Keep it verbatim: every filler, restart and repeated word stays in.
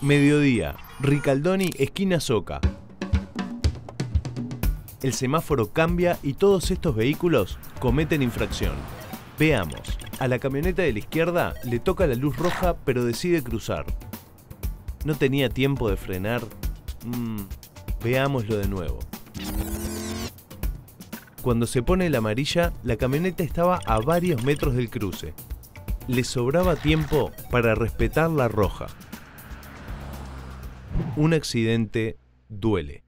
Mediodía, Ricaldoni, esquina Soca. El semáforo cambia y todos estos vehículos cometen infracción. Veamos, a la camioneta de la izquierda le toca la luz roja pero decide cruzar. ¿No tenía tiempo de frenar? Mm, veámoslo de nuevo. Cuando se pone la amarilla, la camioneta estaba a varios metros del cruce. Le sobraba tiempo para respetar la roja. Un accidente duele.